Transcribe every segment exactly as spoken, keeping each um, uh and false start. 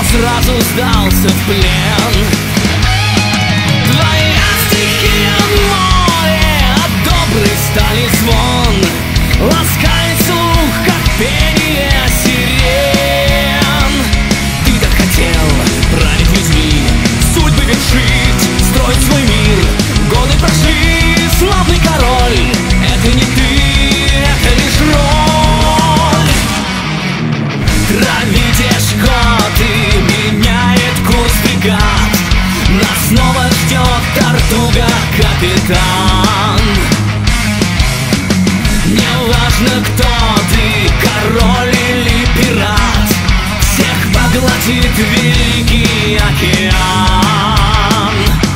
сразу сдался в плен. Твоя стихия море, а добрый стали звон, ласкает слух, как пение сирен. Ты так хотел править людьми, судьбы вершить, строить свой мир. Годы прошли, славный король, это не ты, это лишь роль. Травите шкоты, меняет курс бригад, нас снова ждет Тартуга-капитан. Неважно, кто ты, король или пират, всех поглотит великий океан.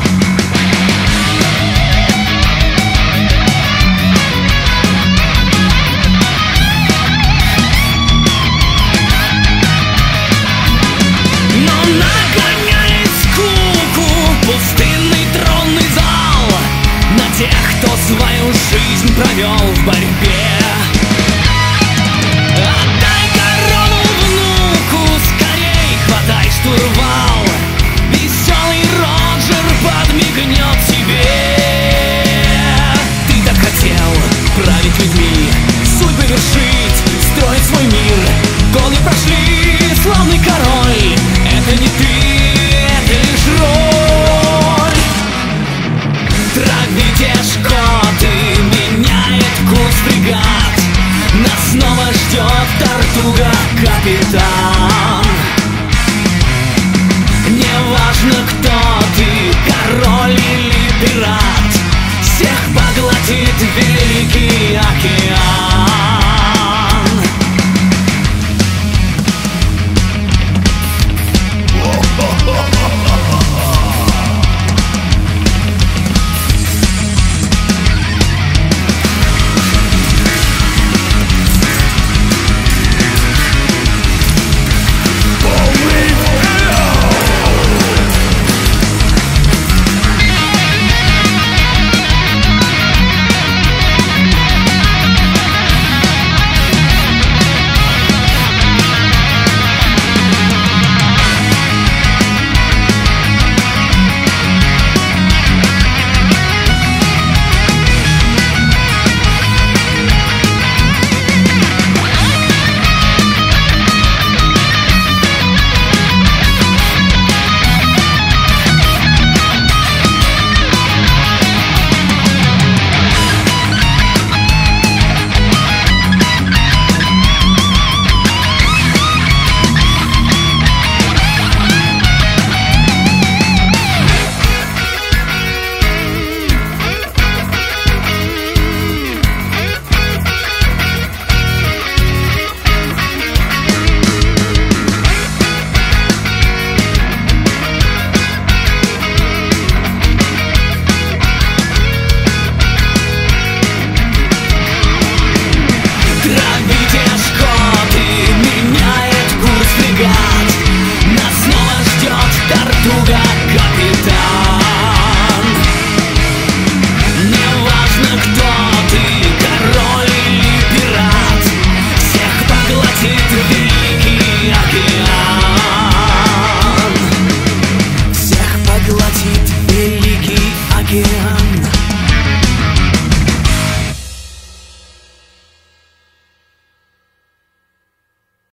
Но нагоняет скуку пустынный тронный зал на тех, кто свою жизнь провел в борьбе. Отдай корону внуку, скорей хватай штурвал, веселый Роджер подмигнет тебе. Ты так хотел править людьми, судьбы вершить, строить свой мир. Годы прошли, славный король, это не ты, это лишь роль. Травите шкоты, меняет курс бригад, нас снова ждет Тартуга-капитан. Неважно, кто ты, король или пират, всех поглотит великий океан.